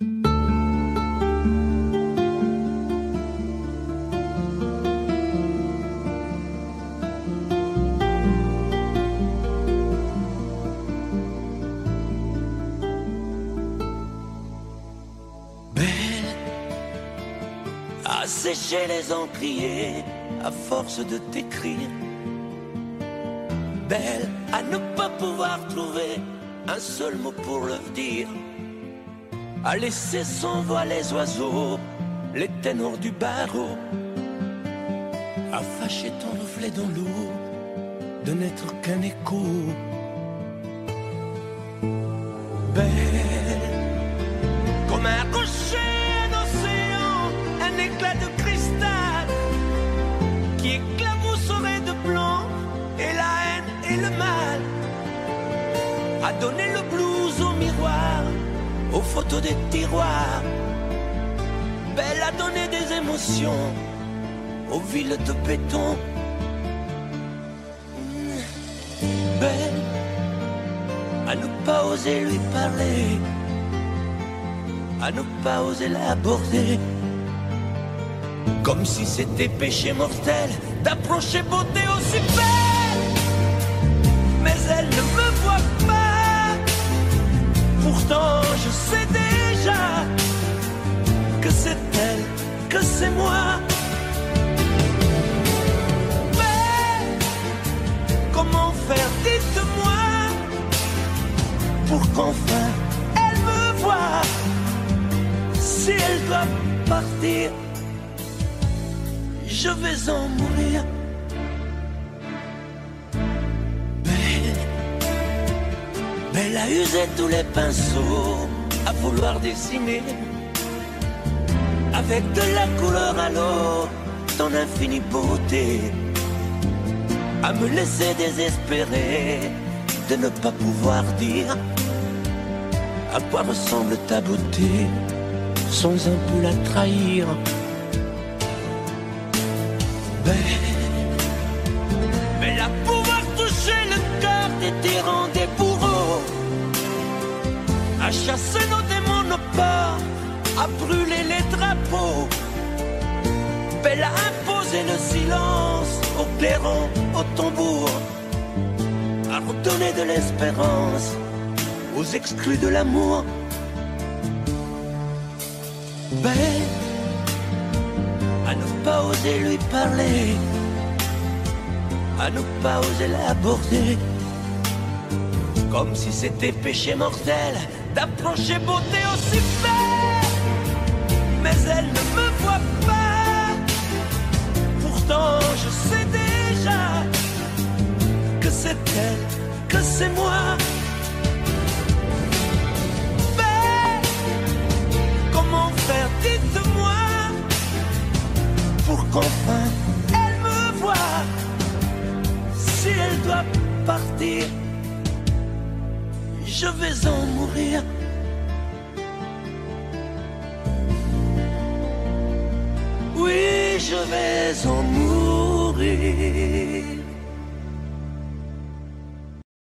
À sécher les encriers à force de t'écrire. Belle à ne pas pouvoir trouver un seul mot pour leur dire. À laisser s'envoler les oiseaux, les ténors du barreau. À fâcher ton reflet dans l'eau, de n'être qu'un écho. Belle comme un rocher, un océan, un éclat de cristal qui éclabousserait de blanc et la haine et le mal. À donner le blues au miroir, aux photos des tiroirs. Belle à donner des émotions aux villes de béton. Belle à ne pas oser lui parler, à ne pas oser l'aborder, comme si c'était péché mortel d'approcher beauté aussi belle. Mais elle ne me voit pas, pourtant je sais déjà que c'est elle, que c'est moi. Mais comment faire, dites-moi, pour qu'enfin elle me voie. Si elle doit partir, je vais en mourir. Belle a usé tous les pinceaux à vouloir dessiner avec de la couleur à l'eau ton infinie beauté, à me laisser désespérer de ne pas pouvoir dire à quoi ressemble ta beauté sans un peu la trahir. Belle à pouvoir toucher le cœur des tyrans, des bourreaux, à chasser nos démons, nos peurs, à brûler les drapeaux. Belle à imposer le silence aux clairons, aux tambours, à redonner de l'espérance aux exclus de l'amour. Belle à ne pas oser lui parler, à ne pas oser l'aborder, comme si c'était péché mortel d'approcher beauté aussi belle. Mais elle ne me voit pas, pourtant je sais déjà que c'est elle, que c'est moi. Belle, comment faire, dites-moi, pour qu'enfin elle me voie. Si elle doit partir, je vais en mourir. Oui, je vais en mourir.